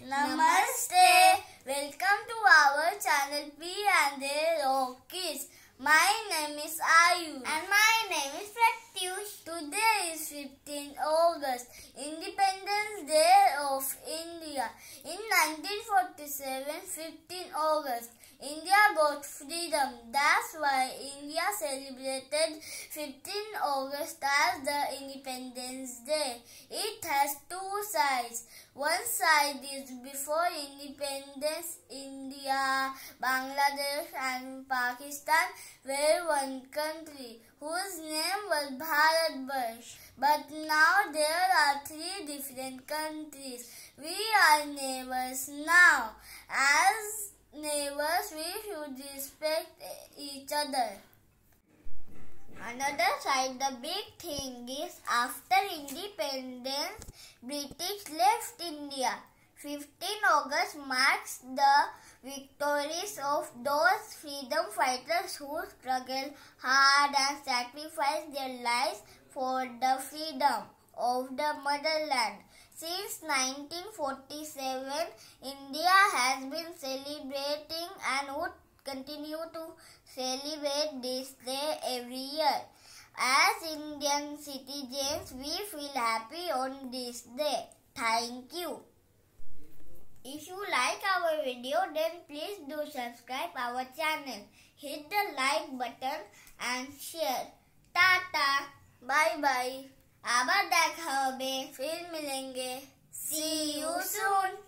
Namaste. Welcome to our channel P and A Rock Kids. My name is Ayu and my name is Pratyush. Today is 15 August, Independence Day of India. In 1947, 15 August, India got freedom. That's why India celebrated 15 August as the Independence Day. It has two sides. One side is before independence, India, Bangladesh and Pakistan were one country whose name was Bharatvarsh. But now there are three different countries. We are neighbors now. As neighbors, we should respect each other. Another side, the big thing is after independence, British left India. 15 August marks the victories of those freedom fighters who struggled hard and sacrificed their lives for the freedom of the motherland. Since 1947, India has been celebrating and would continue to celebrate this day every year. As Indian citizens, we feel happy on this day. Thank you. If you like our video, then please do subscribe our channel. Hit the like button and share. Tata. Bye bye. आबाद देखा होबे फिर मिलेंगे. See you soon.